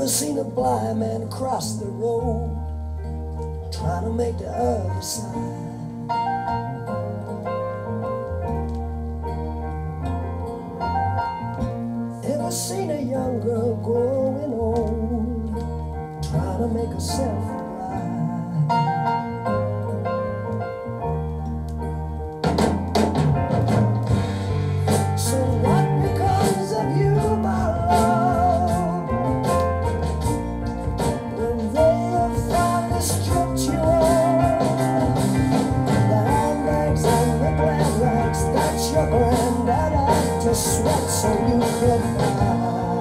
seen a blind man cross the road, trying to make the other side. Ever seen a young girl growing old, trying to make herself right? So what becomes of you, my love, when they have finally stripped you of the handbags and the gladrags that your granddad had to sweat so you could buy?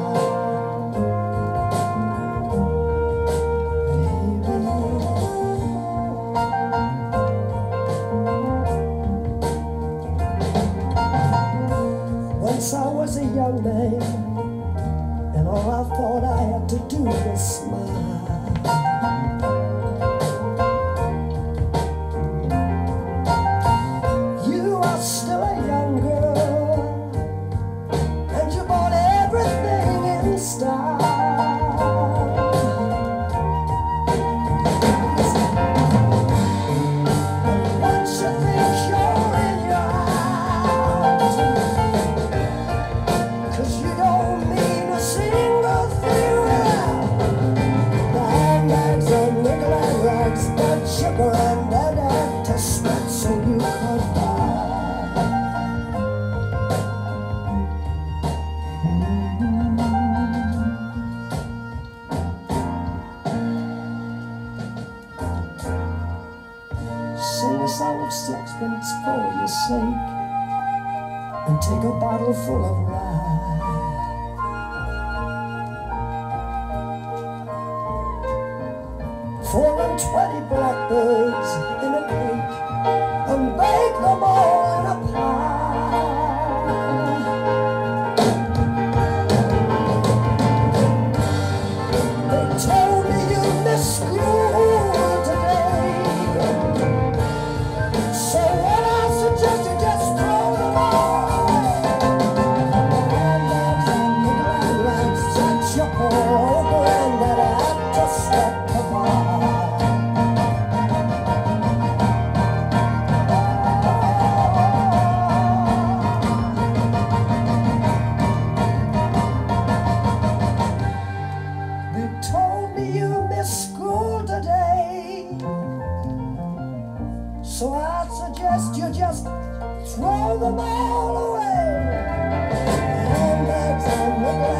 Once I was a young man, and all I thought I had to do was smile. You are still a young girl, and you bought everything in style. But once you think you're in your eyes, 'cause you don't mean a single thing without the handbags and the gladrags that your granddad had to sweat so you could buy. Sing a song of sixpence for your sake, and take a bottle full of rye. 420 blackbirds in a cake, and bake them all in a pie. They told me you missed school today, so what I suggest you just throw them all away. The handbags and the gladrags that your poor old granddad had to sweat to buy. They told me you missed school today, so I suggest you just throw them all away. The handbags and the